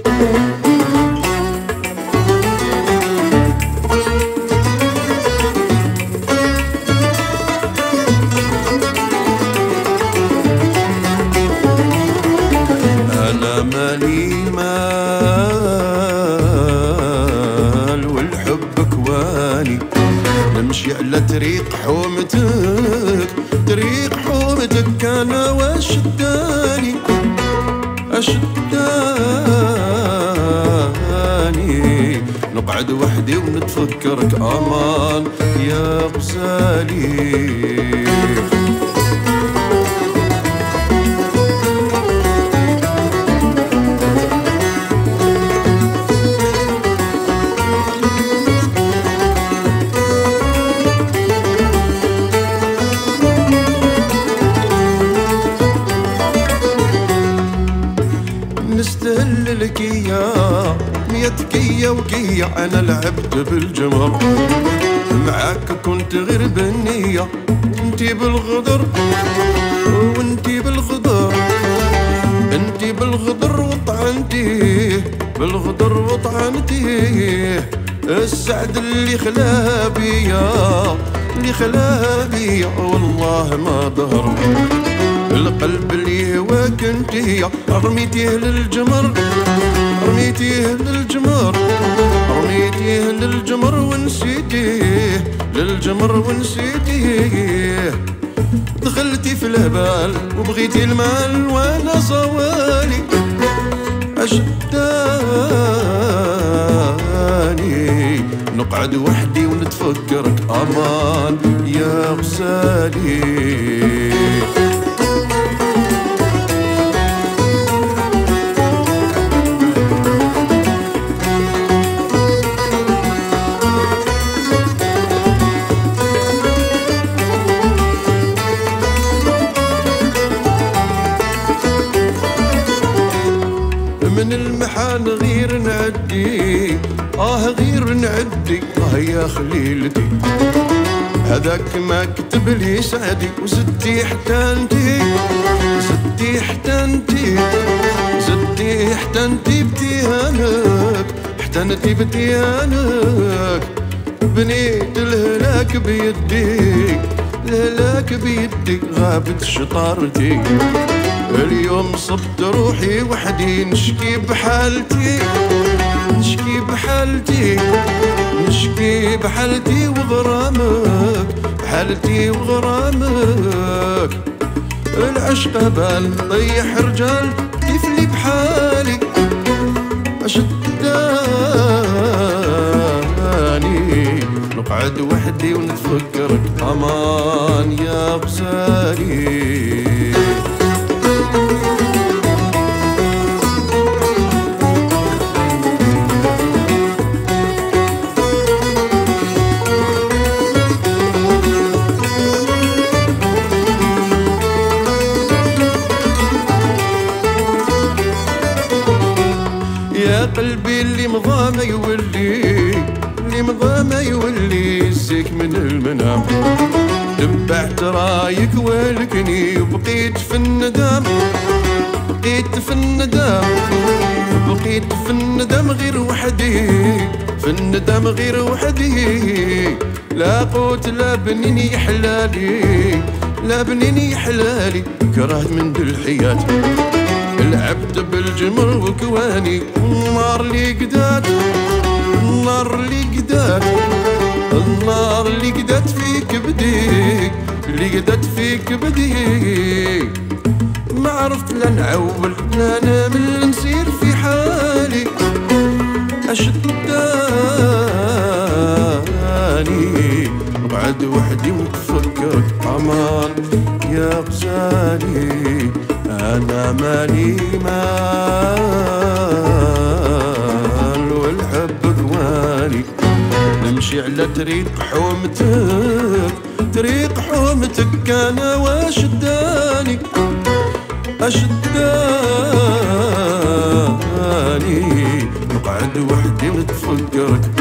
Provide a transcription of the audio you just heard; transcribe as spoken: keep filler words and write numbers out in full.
أنا مالي مال والحب كواني، نمشي على طريق حومتك طريق حومتك أنا وشداني أشداني، نقعد وحدي ونتفكرك أمان يا غزالي. نستهل لك يا مية كية وكية، أنا لعبت بالجمر معاك كنت غير بالنية، انتي بالغدر وانتي بالغدر انتي بالغدر وطعنتيه بالغدر وطعنتيه، السعد اللي خلاه بيا اللي خلاه بيا والله ما ظهر، القلب اللي هواك انتيا رميتيه للجمر رميتيه للجمر رميتيه للجمر ونسيتيه للجمر ونسيتيه، دخلتي في الهبال وبغيتي المال وانا صوالي أشداني، نقعد وحدي ونتفكرك أمان يا غزالي. من المحان غير نعدي آه غير نعدي آه يا خليلتي، هذاك ما كتب لي سعدي وزدتي حتى انتي زدتي حتى انتي زدتي حتى انتي بتيهانك حتى انتي بتيهانك، بنيت الهلاك بيدي الهلاك بيدي غابت شطارتي، اليوم صبت روحي وحدي نشكي بحالتي نشكي بحالتي نشكي بحالتي وغرامك بحالتي وغرامك، العشق بال طيح رجال كيف لي بحالي أشداني، نقعد وحدي ونتفكرك أمان يا غزالي. يا قلبي اللي مضى ما يولي اللي مضى ما يولي يزيك من المنام، تبعت رايك والكني وبقيت في الندم بقيت في الندم بقيت في الندم غير وحدي في الندم غير وحدي، لا قوت لا بنيني حلالي لا بنيني حلالي، كرهت من ذي الحياة لعبت بالجمر وكواني، النار اللي قدات النار اللي قدات النار اللي قدات فيك بديك اللي قدات فيك بديك، ما عرفت لا نعول لا نامل نسير في حالي أشداني، نقعد وحدي ونتفكرك أمان يا غزالي. أنا مالي مال والحب كواني، نمشي على طريق حومتك طريق حومتك أنا وشداني أشداني، نقعد وحدي ونتفكرك